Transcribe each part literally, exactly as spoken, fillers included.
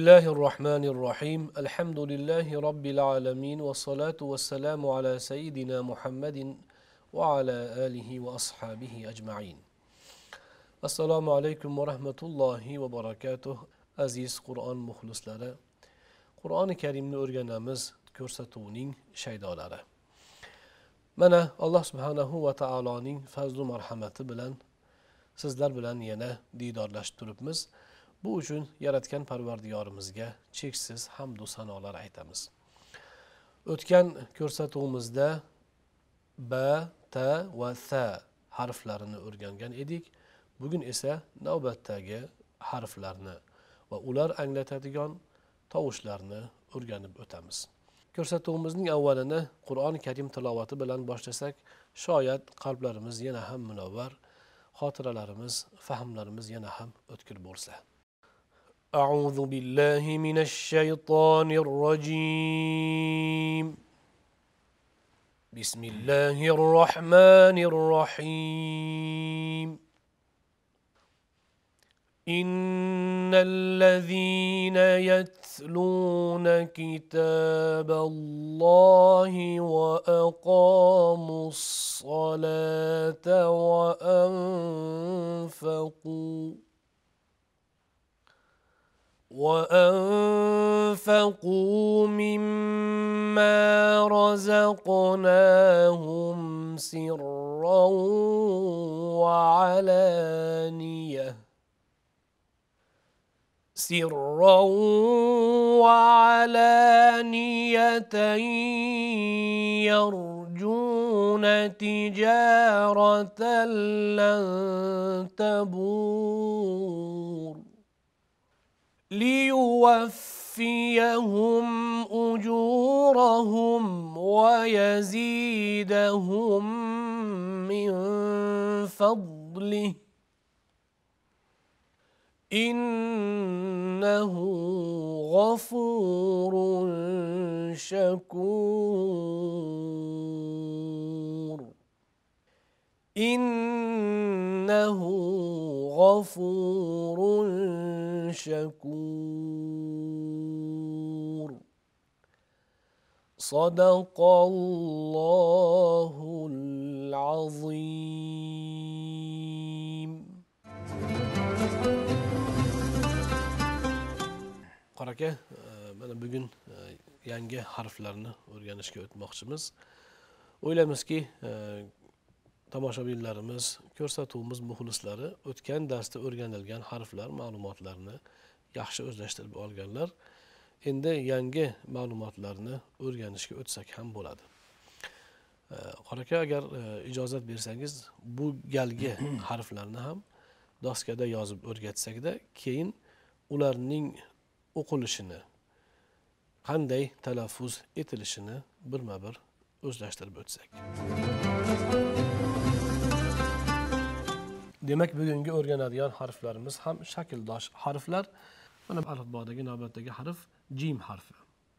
Bismillahirrahmanirrahim. Elhamdülillahi Rabbil alemin. Ve salatu ve selamu ala seyyidina Muhammedin ve ala alihi ve ashabihi ecma'in. Assalamu alaikum ve rahmetullahi ve barakatuh. Aziz Kur'an muhlislari. Qur'oni Karimni o'rganamiz, ko'rsatuvining shaydolari. Mana Alloh subhanahu va taoloning fazl va marhamati bilan sizlar bilan yana didorlashib turibmiz. Bu uchun yaratgan Parvardigorimizga cheksiz hamd va sanolar aytamiz. O'tgan ko'rsatuvimizda ba, ta va tha harflarini o'rgangan edik. Bugun esa navbatdagi harflarni va ular anglatadigan tovushlarni o'rganib o'tamiz. Ko'rsatuvimizning avvalini Qur'oni Karim tilovati bilan boshlasak, shoyat qalblarimiz yana ham munavvar, xotiralarimiz, fahmlarimiz yana ham o'tkir bo'lsa. A'udhu billahi minash shaytonir rojim. Bismillahirrahmanirrahim. إن الذين يتلون كتاب الله وأقاموا الصلاة وأنفقوا وأنفقوا مما رزقناهم سرا وعلانية سرا وعلانية يرجون تجارة لن تبور ليوفيهم أجورهم ويزيدهم من فضله إنه غفور شكور إنه غفور شكور صدق الله العظيم. Qaraka, mana bugun yangi harflarni o'rganishga o'tmoqchimiz. O'ylaymizki, tomoshabinlarimiz, ko'rsatuvimiz muxlislari o'tgan darsda o'rganilgan harflar, ma'lumotlarni yaxshi o'zlashtirib olganlar. Endi yangi ma'lumotlarni o'rganishga o'tsak ham bo'ladi. Qaraka, agar ijozat bersangiz, bu galgi harflarni ham doskada yozib o'rgatsakda, keyin ularning o'qilishini, qanday talaffuz etilishini birma-bir o'zlashtirib o'tsak. Demak, bugungi o'rganadigan harflarimiz ham shakldosh harflar. Mana alifbodagi navbatdagi harf jim harfi.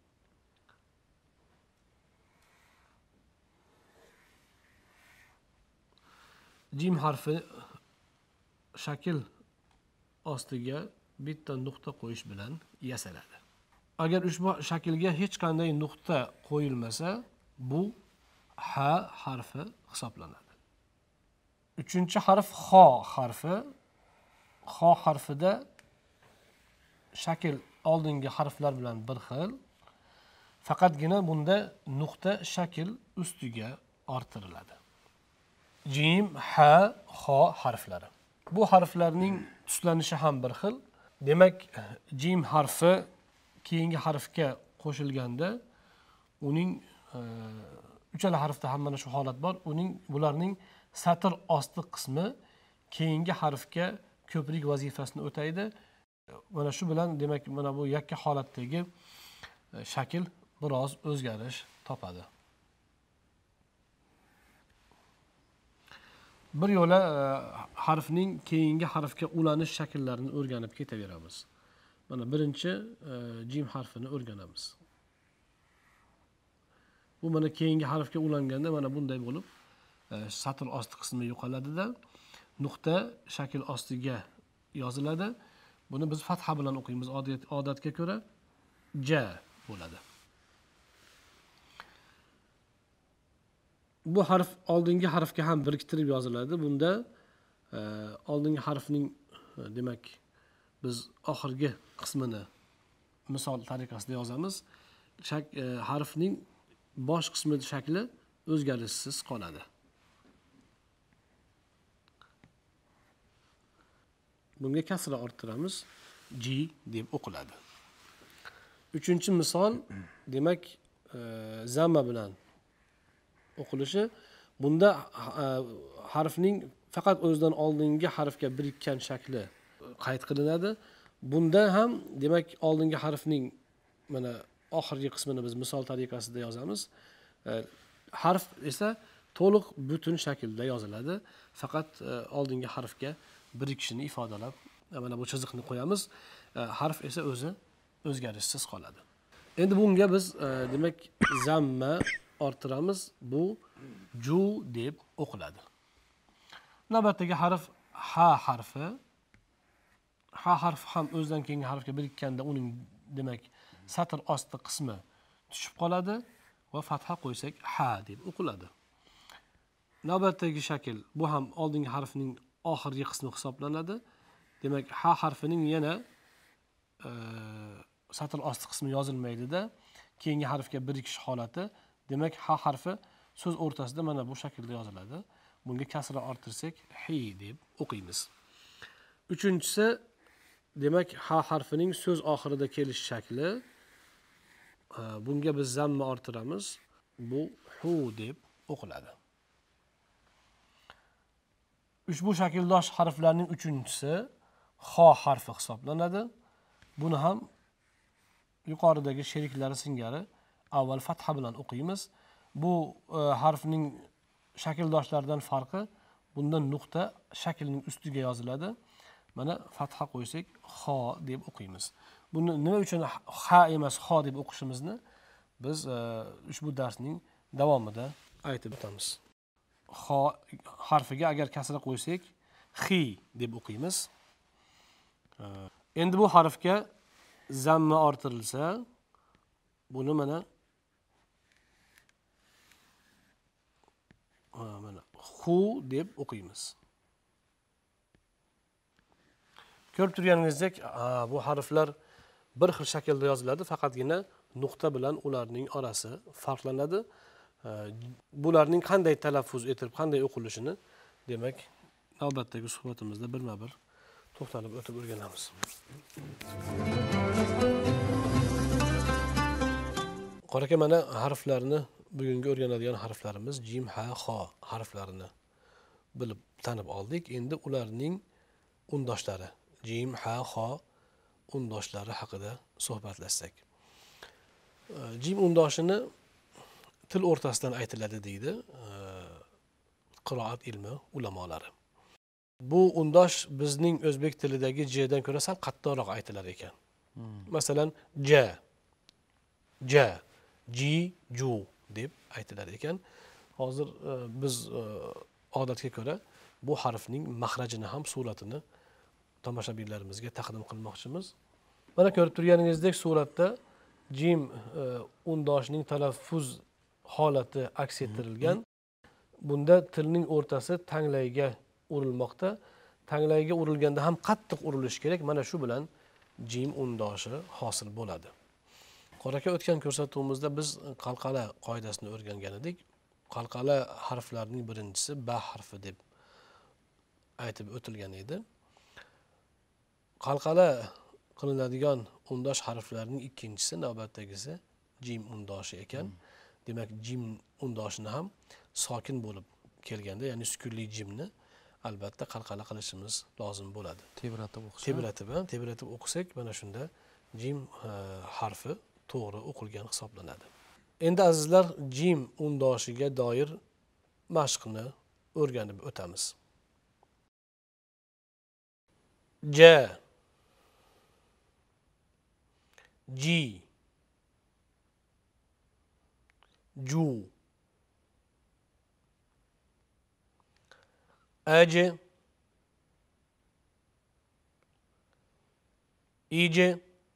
Jim harfi shakl ostiga bitta nuqta qo'yish bilan yasaladi. Agar ushbu shaklga hech qanday nuqta qo'yilmasa, bu ha harfi hisoblanadi. Uchinchi harf xo harfi. Xo harfida shakl oldingi harflar bilan bir xil. Faqatgina bunda nuqta shakl ustiga orttiriladi. Jim, ha, xo harflari. Bu harflarning tuslanishi ham bir xil. Demak, jim harfi keyingi harfga qo'shilganda, uning uchala harfda ham mana shu holat bor. Uning bularning satr osti qismi keyingi harfga ko'prik vazifasini o'taydi. Mana shu bilan demak, mana bu yakka holatdagi shakl biroz o'zgarish topadi. Bir yo'la harfning keyingi harfga ulanish shakllarini o'rganib ketaveramiz. Mana birinchi jim harfini o'rganamiz. Bu mana keyingi harfga ulanganda mana bunday bo'lib, satr osti qismi yo'qoladida, nuqta shakl ostiga yoziladi. Buni biz fatha bilan o'qiymiz. Odat odatga ko'ra ja bo'ladi. Bu harf oldingi harfga ham biriktirib yoziladi. Bunda e, oldingi harfning demak biz oxirgi qismini misol tariqasida yozamiz. Shak, e, harfning bosh qismi shakli o'zgarishsiz qoladi. Bunga kasra orttiramiz. Ji deb o'qiladi. Uchinchi misol demak e, zamma bilan o'qilishi. Bunda e, harfning faqat o'zidan oldingi harfga birikkan shakli qayd qilinadi. Bunda ham demak oldingi harfning mana oxirgi qismini biz misol tariqasida yozamiz. E, harf esa to'liq butun shaklda yoziladi. Faqat e, oldingi harfga birikishini ifodalab mana bu chiziqni qo'yamiz. E, harf esa o'zi o'zgarishsiz qoladi. Endi bunga biz e, demak zamma orttiramiz. Bu ju deb o'qiladi. Navbatdagi harf ha harfi. Ha harfi ham o'zidan keyingi harfga birikkanda uning demak satr osti qismi tushib qoladi va fatha qo'ysak ha deb o'qiladi. Navbatdagi shakl bu ham oldingi harfning oxirgi qismi hisoblanadi. Demak ha harfining yana e, satr osti qismi yozilmaydi-da, keyingi harfga birikish holati. Demak ha harfi so'z o'rtasida mana bu shaklda yoziladi. Bunga kasra orttirsak hi deb o'qiymiz. Uchinchisi demak ha harfining so'z oxirida kelish shakli. Bunga biz zamma orttiramiz. Bu hu deb o'qiladi. Ushbu shakldosh harflarning uchinchisi ho harfi hisoblanadi. Buni ham yuqoridagi sheriklari singari avval fatha bilan o'qiymiz. Bu e, harfning shakldoshlaridan farqi bunda nuqta shaklning ustiga yoziladi. Mana fatha qo'ysak ho deb o'qiymiz. Buni nima uchun ha emas ho deb o'qishimizni biz e, ushbu darsning davomida aytib o'tamiz. Ho harfiga agar kasra qo'ysak xi deb o'qiymiz. E, endi bu harfga zamma orttirilsa buni mana mana hu deb o'qiymiz. Ko'rib turganingizdek, bu harflar bir xil shaklda yoziladi, faqatgina nuqta bilan ularning orasi farqlanadi. Bularning qanday talaffuz etilib, qanday o'qilishini demak navbatdagi suhbatimizda birma-bir to'xtalib o'tib o'rganamiz. Qoraka mana harflarni bugungi o'rganadigan harflarimiz jim, ha, ho harflarini bilib tanib oldik. Endi ularning undoshlari jim, ha, ho undoshlari haqida suhbatlashsak. Jim undoshini til o'rtasidan aytiladi deydi qiroat ilmi ulamolari. Bu undosh bizning o'zbek tilidagi j'dan ko'ra sal qattiqroq aytilar ekan. Hmm. Masalan, ja, ja, ji, ju deb aytilar ekan. Hozir e, biz e, odatga ko'ra bu harfning mahrajini ham suratini tomoshabinlarimizga taqdim qilmoqchimiz. Mana ko'rib turganingizdek suratda jim e, undoshining talaffuz holati aks ettirilgan. Bunda tilning o'rtasi tanglayga urilmoqda. Tanglayga urilganda ham qattiq urilishi kerak. Mana shu bilan jim undoshi hosil bo'ladi. Qoraka o'tgan ko'rsatuvimizda biz qalqala qoidasini o'rgangan edik. Qalqala harflarining birinchisi ba harfi deb aytib o'tilgan edi. Qalqala qilinadigan undosh harflarining ikkinchisi navbatdagisi jim undoshi ekan. Hmm. Demak, jim undoshini ham sokin bo'lib kelganda, ya'ni sukunli jimni albatta qalqala qilishimiz lozim bo'ladi. Tebratib o'qisak, tebratib, tebratib o'qisak, mana shunda jim e, harfi to'g'ri o'qilgan hisoblanadi. Endi azizlar, jim undoshiga doir mashqni o'rganib o'tamiz. Ja, ji, ju, aj, ije,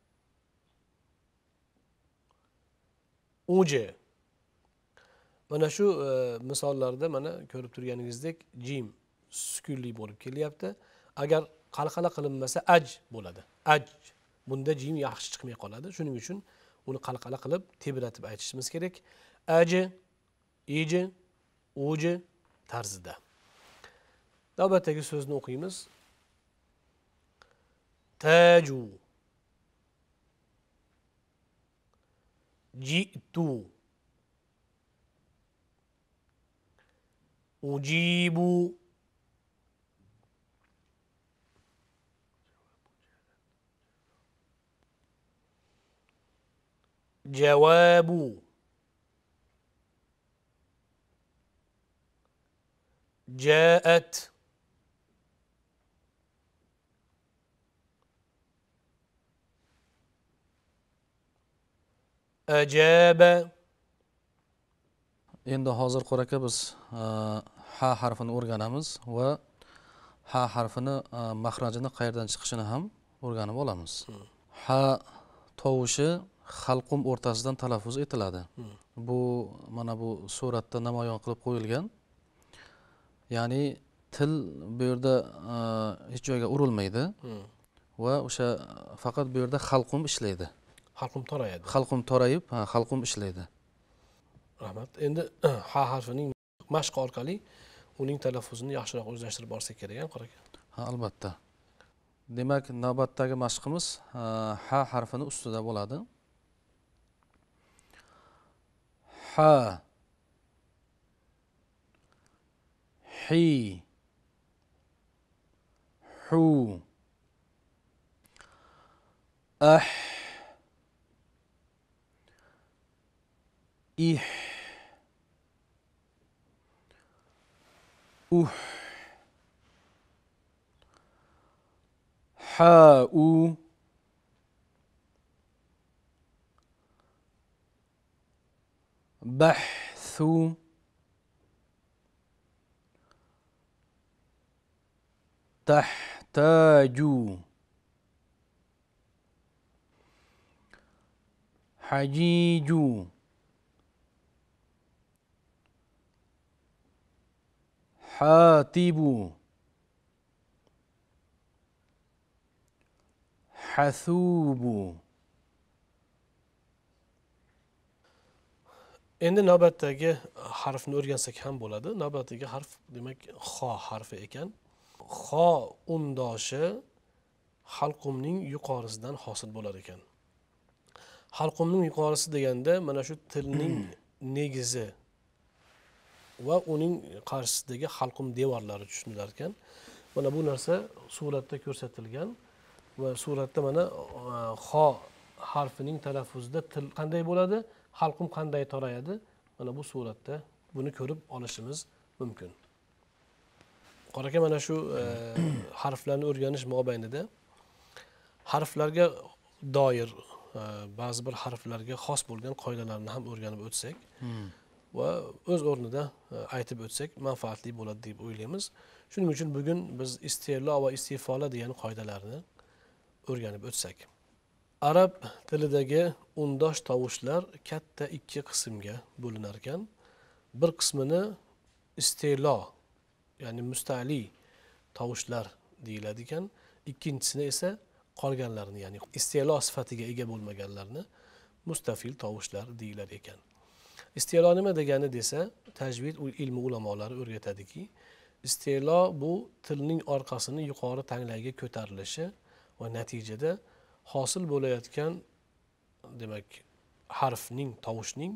uje. Mana shu e, misollarda mana ko'rib turganingizdek jim sukunli bo'lib kelyapti. Agar qalqala qilinmasa aj bo'ladi. Aj. Bunda jim yaxshi chiqmay qoladi. Shuning uchun uni qalqala qilib tebratib aytishimiz kerak. Aji, iji, uji tarzida. Navbatdagi so'zni o'qiymiz. Taju, ji'tu, ujibu, jawabu, ja'at, ajaba. Endi hozir qoraka biz ha harfini o'rganamiz va ha harfini mahrajini qayerdan chiqishini ham o'rganib olamiz. Ha tovushi halqum o'rtasidan talaffuz etiladi. Bu mana bu suratda namoyon qilib qo'yilgan. Ya'ni til bu yerda hech joyga urilmaydi va o'sha faqat bu yerda halqum ishlaydi. Halqum torayadi. Halqum torayib, ha halqum ishlaydi. Rahmat. Endi ha harfining mashq orqali uning talaffuzini yaxshiroq o'zlashtirib borsak kerak, qoraka. Ha, albatta. Demak, navbatdagi mashqimiz ha harfini ustida bo'ladi. Ha, hi, hu, ah, ih, uh, ha'u, bahthu, tahtaju, hajiju, hatibu, hathubu. Endi navbatdagi harfni o'rgansak ham bo'ladi. Navbatdagi harf demak xo harfi ekan. Xo undoshi halqumning yuqorisidan hosil bo'lar ekan. Halqumning yuqorisi deganda mana shu tilning negizi va uning qarshisidagi halqum devorlari tushunilar ekan. Mana bu narsa suratda ko'rsatilgan va suratda mana xo harfining talaffuzida til qanday bo'ladi, halqum qanday torayadi, mana bu suratda buni ko'rib olishimiz mumkin. Qoraka mana shu e, harflarni o'rganish mobaynida harflarga doir e, ba'zi bir harflarga xos bo'lgan qoidalarni ham o'rganib o'tsak hmm. va o'z o'rnida e, aytib o'tsak manfaatli bo'ladi deb o'ylaymiz. Shuning uchun bugun biz isti'lo va istifola degan qoidalarni o'rganib o'tsak. Arab tilidagi undosh tovushlar katta ikki qismga bo'linar ekan. Bir qismini isti'lo, ya'ni musta'li tovushlar deyiladi ekan. Ikkinchisini esa qolganlarni, ya'ni isti'lo sifatiga ega bo'lmaganlarni mustafil tovushlar deyilar ekan. Isti'lo nima degani desa, tajvid ilmi ulamolari o'rgatadiki, isti'lo bu tilning orqasini yuqori tanglayga ko'tarilishi va natijada hosil bo'layotgan demak harfning, tovushning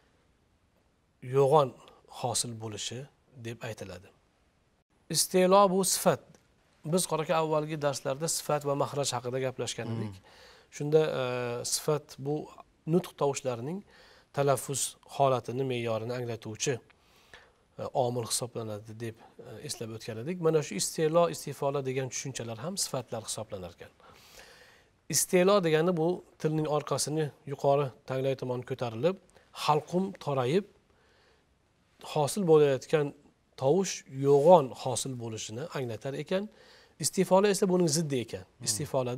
yo'g'on hosil bo'lishi deb aytiladi. Isti'lo bu sifat. Biz qoraka avvalgi darslarda sifat va mahraj haqida gaplashgan edik. Shunda e, sifat bu nutq tovushlarining talaffuz holatini, me'yorini anglatuvchi e, omil hisoblanadi deb e, eslab o'tgan edik. Mana shu isti'lo, istifola degan tushunchalar ham sifatlar hisoblanar ekan. Isti'lo degani bu tilning orqasini yuqori tanglay tomon ko'tarilib, halqum torayib hosil bo'layotgan tovush yo'g'on hosil bo'lishini anglatar ekan. Istifola esa buning ziddi ekan. Istifolada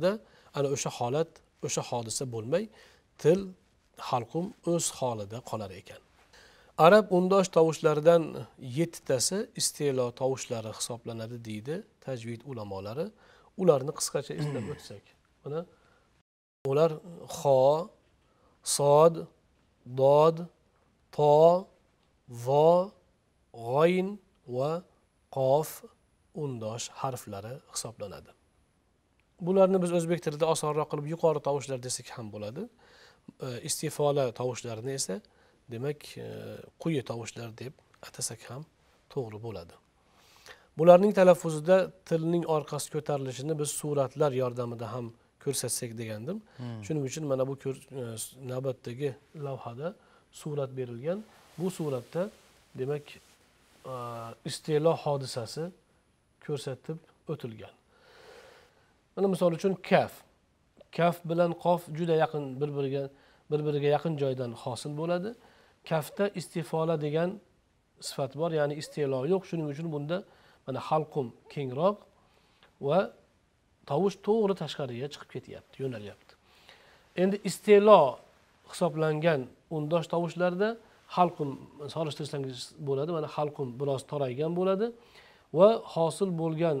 ana o'sha holat, o'sha hodisa bo'lmay til halqum o'z holida qolar ekan. Arab undosh tovushlaridan yettitasi istilo tovushlari hisoblanadi deydi tajvid ulamolari. Ularni qisqacha eslab o'tsak, mana ular xo, sod, dod, to, vo, g'oyn va qof undosh harflari hisoblanadi. Bularni biz o'zbek tilida osonroq qilib yuqori tovushlar desak ham bo'ladi. Istifola tovushlarini esa demak quyi tovushlar deb atasak ham to'g'ri bo'ladi. Bularning talaffuzida tilning orqasi ko'tarilishini biz suratlar yordamida ham ko'rsatsak degandim. Hmm. Shuning uchun mana bu navbatdagi lavhada surat berilgan. Bu suratda demak istilo hodisasi ko'rsatib o'tilgan. Mana misol uchun kaf. Kaf bilan qof juda yaqin bir-biriga bir-biriga yaqin joydan hosil bo'ladi. Kafda istifola degan sifat bor, ya'ni istilo yo'q. Shuning uchun bunda mana halqum kengroq va tovush to'g'ri tashqariga chiqib ketyapti, yo'nalyapti. Endi istilo hisoblangan undosh tovushlarda halqum solishtirsangiz bo'ladi. Mana halqum biroz toraygan bo'ladi va hosil bo'lgan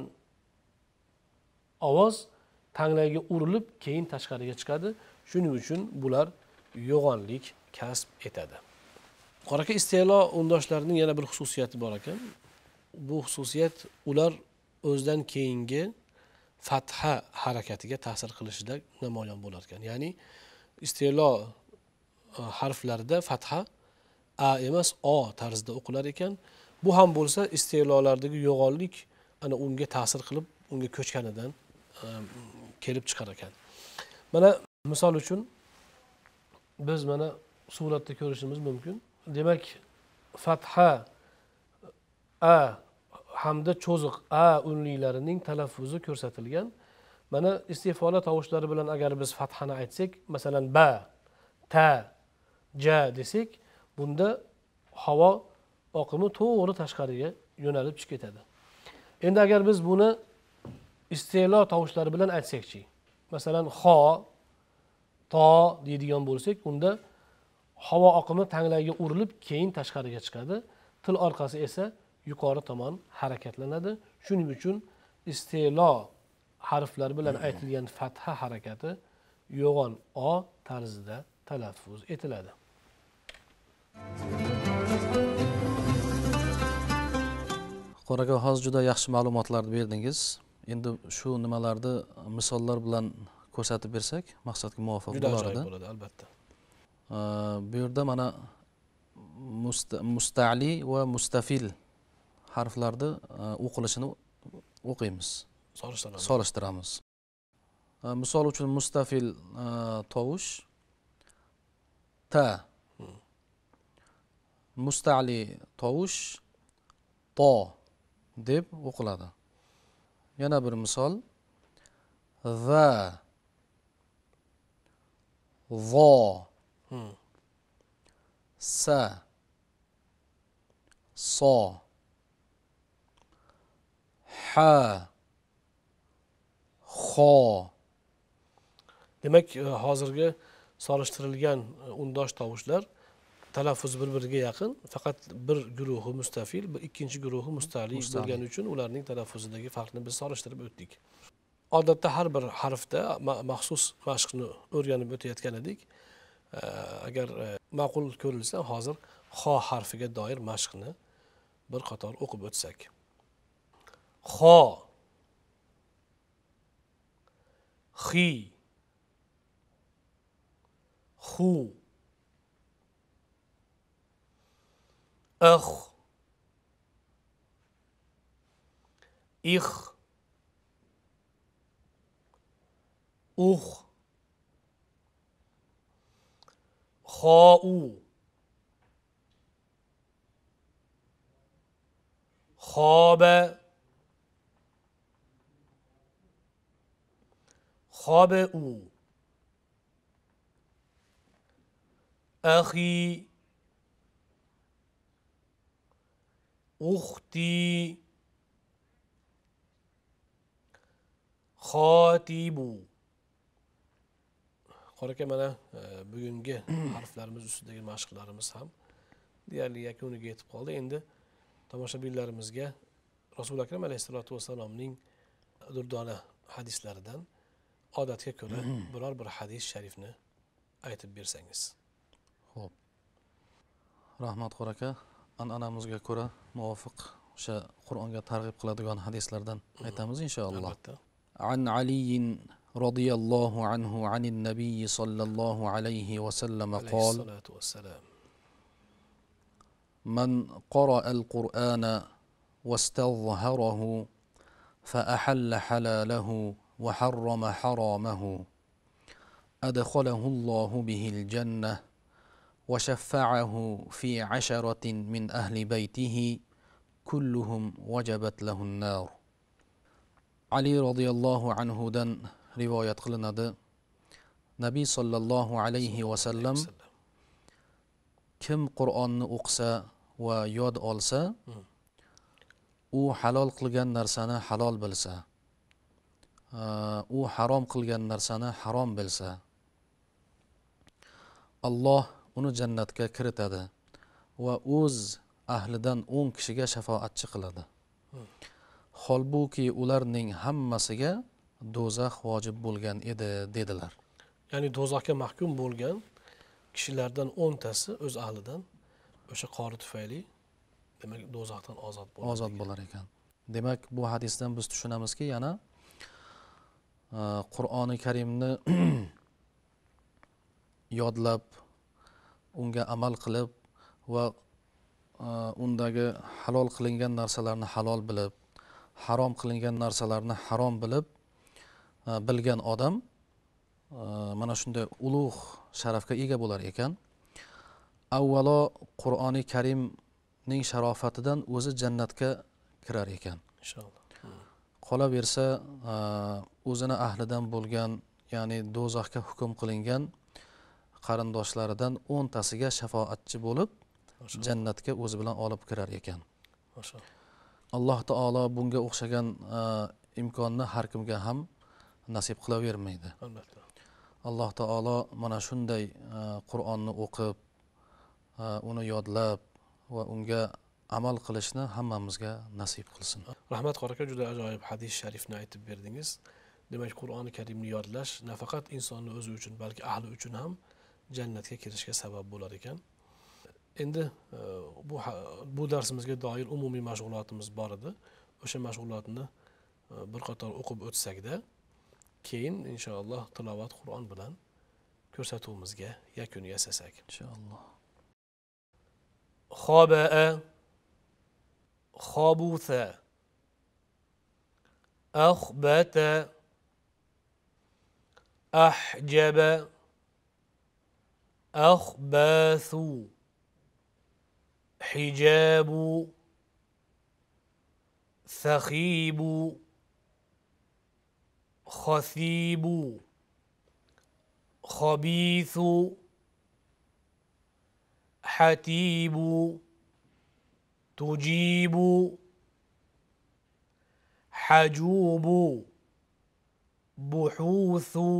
ovoz tanglayga urilib keyin tashqariga chiqadi. Shuning uchun bular yo'g'onlik kasb etadi. Qoraka istilo undoshlarining yana bir xususiyati bor ekan. Bu xususiyat ular o'zidan keyingi fatha harakatiga ta'sir qilishida namoyon bo'lar ekan. Ya'ni istilo harflarida fatha a emas o tarzida o'qilar ekan. Bu ham bo'lsa istilolardagi yo'g'onlik ana unga ta'sir qilib, unga ko'chganidan kelib chiqar ekan. Mana misol uchun biz mana suratda ko'rishimiz mumkin. Demak, fatha a hamda cho'ziq a unliklarining talaffuzi ko'rsatilgan. Mana istifola tovushlari bilan agar biz fathani aytsak, masalan ba, ta, ja desak, bunda havo oqimi to'g'ri tashqariga yo'nalib chiqib ketadi. Endi agar biz buni istilo tovushlari bilan aytsakchi, masalan xo, to deydigan bo'lsak, unda havo oqimi tanglayga urilib keyin tashqariga chiqadi. Til orqasi esa yuqori tomon harakatlanadi. Shuning uchun istilo harflari bilan aytilgan fatha harakati yo'g'on o tarzida talaffuz etiladi. Qo'raka, hozir juda yaxshi ma'lumotlarni berdingiz. Endi shu nimalarni misollar bilan ko'rsatib bersak, maqsadga muvofiq bo'lardi. Juda ajoyib bo'ladi, albatta. Bu yerda mana musta'li va mustafil harflarni o'qilishini o'qiymiz, Solishtiramiz. solishtiramiz. Misol uchun mustafil tovush ta, musta'li tovush to deb o'qiladi. Yana bir misol va, vo, Hmm. sa, so, ha, xo. Demak, hozirgi solishtirilgan undosh tovushlar talaffuz bir-biriga yaqin, faqat bir guruhi mustafil, bir ikkinchi guruhi musta'li bo'lgani uchun ularning talaffuzidagi farqni biz solishtirib o'tdik. Odatda har bir harfda maxsus mashqni o'rganib o'tayotgan edik. Agar ma'qul ko'rilsa, hozir xo harfiga doir mashqni bir qator o'qib o'tsak. Xo, xi, xu, ix, ix, uh, xou, xoba, xobeu, axi, uxti, khatibu. Qora aka, mana bugungi harflarimiz ustidagi mashqlarimiz ham deyarli yakuniga yetib qoldi. Endi tomoshabinlarimizga Rasul akram alayhisolatu vasallamning durdona hadislaridan odatga ko'ra biror bir hadis sharifni aytib bersangiz. Xo'p. Rahmat Qora aka. An'anamizga ko'ra muvofiq o'sha Qur'onga targ'ib qiladigan hadislardan aytamiz inshaalloh. Albatta. An Ali radhiyallohu anhu anin nabiy sallallohu alayhi va sallam qol Salatu vassalam. من قرأ القرآن واستظهره فأحل حلاله وحرم حرامه أدخله الله به الجنة وشفعه في عشرة من أهل بيته كلهم وجبت له النار. علي رضي الله عنه دن رواية قلنا ده نبي صلى الله عليه وسلم kim Qur'onni o'qisa va yod olsa, u halol qilgan narsani halol bilsa, u harom qilgan narsani harom bilsa, Alloh uni jannatga kiritadi va o'z ahlidan o'n kishiga shafoatchi qiladi. Holbuki ularning hammasiga do'zax vojib bo'lgan edi dedilar. Ya'ni do'zaxga mahkum bo'lgan kishilardan o'ntasi o'z ahlidan o'sha qori tufayli demak do'zaxdan ozod bo'ladi. Ozod bo'lar ekan. Demak, bu hadisdan biz tushunamizki, yana Qur'oni Karimni yodlab, unga amal qilib va undagi halol qilingan narsalarni halol bilib, harom qilingan narsalarni harom bilib bilgan odam mana shunday ulug' sharafga ega bo'lar ekan. Avvalo Qur'oni Karimning sharofatidan o'zi jannatga kirar ekan. Inshaalloh. Qolaversa, o'zini ahlidan bo'lgan, ya'ni do'zaxga hukm qilingan qarindoshlaridan o'ntasiga shafoatchi bo'lib, jannatga o'zi bilan olib kirar ekan. Maşallah. Alloh taolo bunga o'xshagan imkonni har kimga ham nasib qilavermaydi. Albatta. Alloh taolo mana shunday Qur'onni o'qib, uni yodlab va unga amal qilishni hammamizga nasib qilsin. Rahmat Qora aka, juda ajoyib hadis sharifni aytib berdingiz. Demak, Qur'oni Karimni yodlash nafaqat insonning o'zi uchun, balki ahli uchun ham jannatga kirishga sabab bo'lar ekan. Endi bu bu darsimizga doir umumiy mashg'ulotimiz bor edi. O'sha mashg'ulotni bir qator o'qib o'tsak-da, keyin inshaalloh tilovat Qur'on bilan ko'rsatuvimizga yakun yasasak. Inshaalloh. Xoba'a, xobutha, akhbata, ahjaba, akhbathu, hijabu, thaqibu, khasibu, khabithu, hatibu, tujibu, hajubu, buhuthu,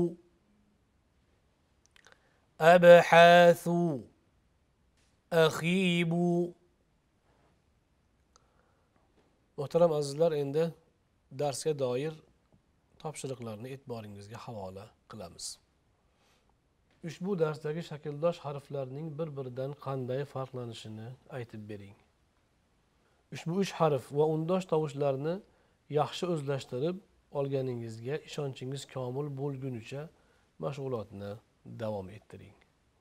abhathu, akhibu. Muhtaram azizlar, endi darsga doir topshiriqlarni e'tiboringizga havola qilamiz. Ushbu darsdagi shakldosh harflarning bir-biridan qanday farqlanishini aytib bering. Ushbu uch harf va undosh tovushlarni yaxshi o'zlashtirib olganingizga ishonchingiz komil bo'lgunicha mashg'ulotni davom ettiring.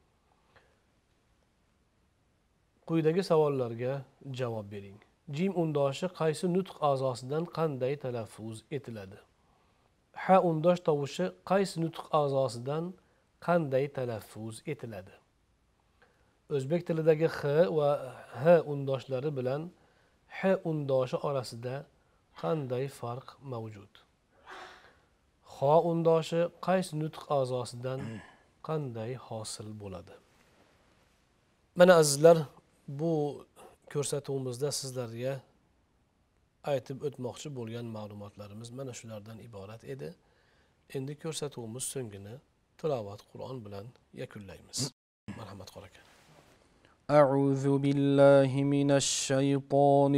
Quyidagi savollarga javob bering. Jim undoshi qaysi nutq a'zosidan qanday talaffuz etiladi? Ha undosh tovushi qaysi nutq a'zosidan qanday talaffuz etiladi? O'zbek tilidagi x va h undoshlari bilan h undoshi orasida qanday farq mavjud? Xo undoshi qaysi nutq a'zosidan qanday hosil bo'ladi? Mana azizlar, bu ko'rsatuvimizda sizlarga aytib o'tmoqchi bo'lgan ma'lumotlarimiz mana shulardan iborat edi. Endi ko'rsatuvimiz so'ngini tilovat Qur'on bilan yakunlaymiz. Marhamat qor aka. أعوذ بالله من الشيطان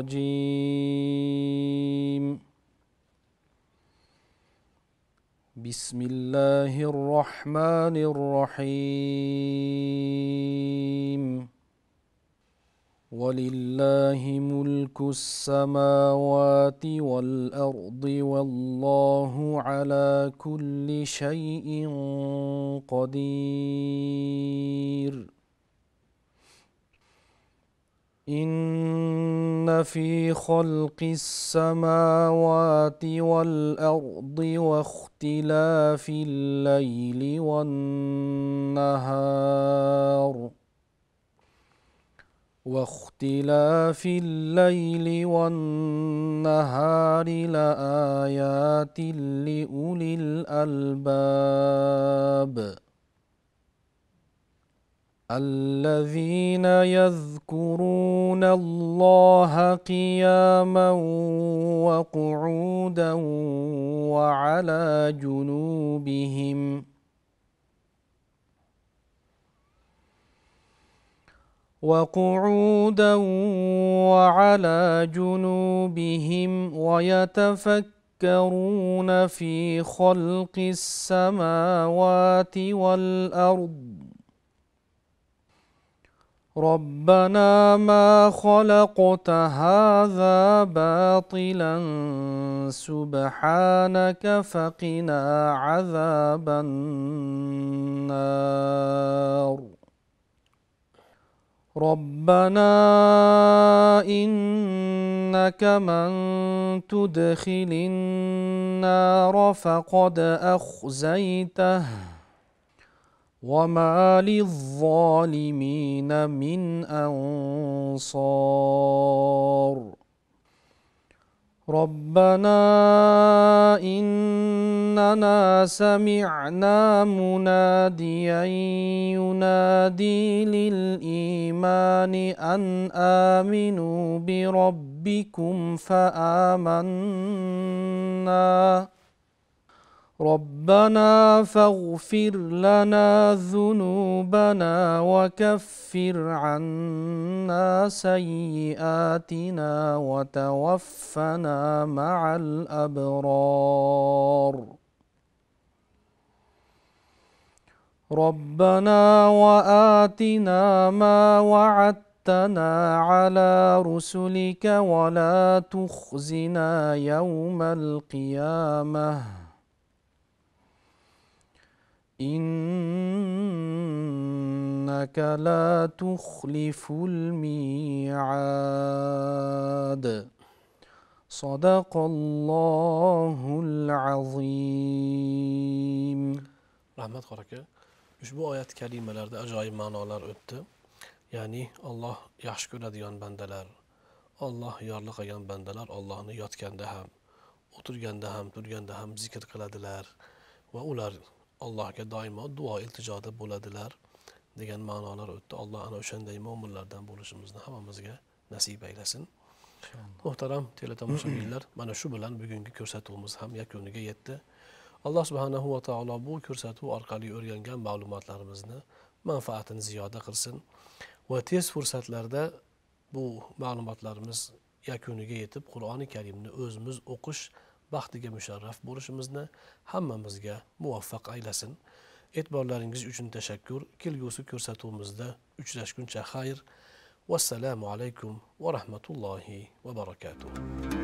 الرجيم بسم الله الرحمن الرحيم ولله ملك السماوات والأرض والله على كل شيء قدير إن في خلق السماوات والأرض واختلاف الليل والنهار واختلاف الليل والنهار لآيات لأولي الألباب الذين يذكرون الله قياما وقعودا وعلى جنوبهم وقعودا وعلى جنوبهم ويتفكرون في خلق السماوات والأرض ربنا ما خلقت هذا باطلا سبحانك فقنا عذاب النار ربنا إنك من تدخل النار فقد أخزيته وما للظالمين من أنصار ربنا إننا سمعنا مناديا ينادي للإيمان أن آمنوا بربكم فآمنا ربنا فاغفر لنا ذنوبنا وكفر عنا سيئاتنا وتوفنا مع الأبرار ربنا وآتنا ما وعدتنا على رسلك ولا تخزنا يوم القيامة إنك لا تخلف الميعاد صدق الله العظيم. Rahmat qor aka. Ushbu oyat kalimalarda ajoyib ma'nolar o'tdi. Ya'ni Alloh yaxshi ko'radigan bandalar, Alloh yorliq qilgan bandalar Allohni yotganda ham, o'tirganda ham, turganda ham zikr qiladilar va ular Allohga doimo duo iltijoda bo'ladilar degan ma'nolar o'tdi. Alloh ana o'shanday mo'minlardan bo'lishimizni hammamizga nasib aylasin. Muhtaram teletomoshabinlar, mana shu bilan bugungi ko'rsatuvimiz ham yakuniga yetdi. Alloh subhanahu va taolo bu ko'rsatuv orqali o'rgangan ma'lumotlarimizni manfaatini ziyoda qilsin va tez fursatlarda bu ma'lumotlarimiz yakuniga yetib Qur'oni Karimni o'zimiz o'qish baxtiga musharraf bo'lishimizni hammamizga muvaffaq aylasin. E'tiborlaringiz uchun tashakkur. Kelgusi ko'rsatuvimizda uchrashguncha xayr. Vassalamu alaykum va rahmatullohi va barakatuh.